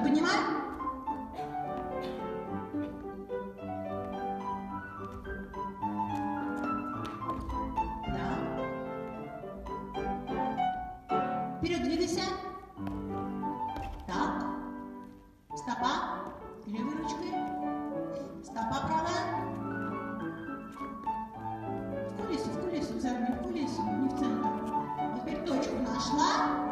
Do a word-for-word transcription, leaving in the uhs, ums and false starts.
поднимаем. Да. Вперед двигайся. Так. Стопа. Левой ручкой. Стопа правая. В кулису, в кулису, в заднюю, в кулису, не в центр. Вот теперь точку нашла.